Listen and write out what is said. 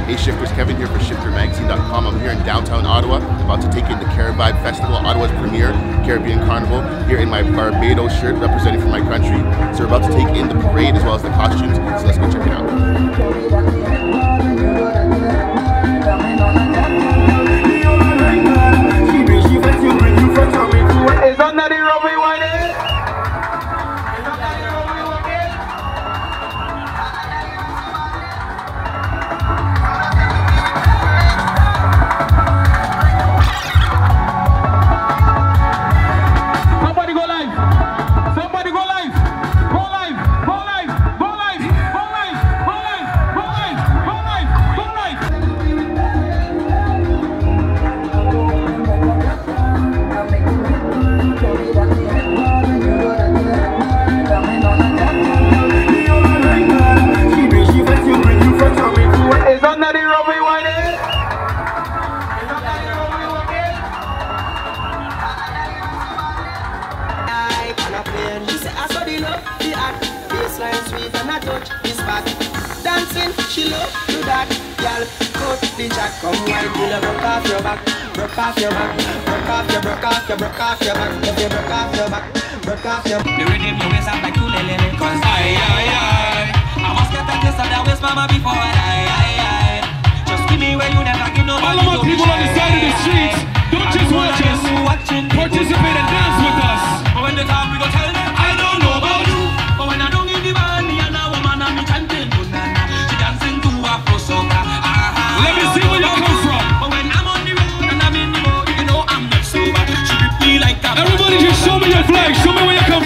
Hey Shifters, Kevin here for ShifterMagazine.com. I'm here in downtown Ottawa, about to take in the Carivibe Festival, Ottawa's premier Caribbean Carnival, here in my Barbados shirt representing for my country. So we're about to take in the parade as well as the costumes, so let's go check it out. Dancing, she love to that, girl. Cut the jack, come wine till you broke off your back, broke off your back, broke off your, broke off your, broke off your back, if you broke off your back, broke off your. The rhythm you waist up like ukulele, 'cause I must get that taste of that waist, mama, before I. Just give me where you never give nobody. All of my people on the side of the streets, don't just watch us, participate and dance with us. But when the time we go tell them, I don't know about you, but when I don't give the man, me and a woman and me chanting, she dancing to Afro soca. Let me see where you come from. But when I'm on the road and I'm in the road, you know I'm not sober. She grip me like a. Everybody just show me your flag, show me where you come from.